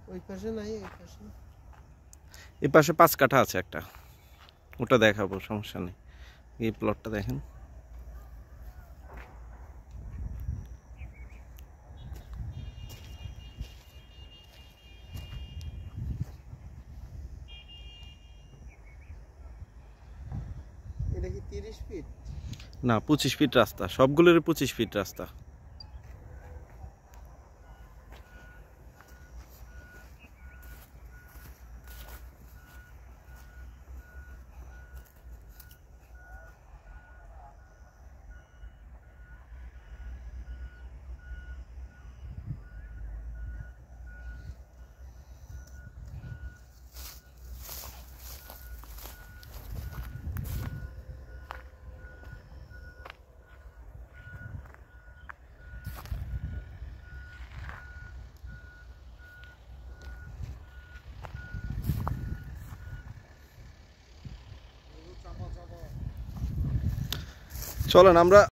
ওই পাশে নাই, এই পাশে। এই পাশে 5 কাঠা আছে একটা, ওটা দেখাবো, সমস্যা নেই। এই প্লটটা দেখেন। এটা কি 30 ফিট? না, 25 ফিট রাস্তা, সবগুলোর 25 ফিট রাস্তা। চলেন আমরা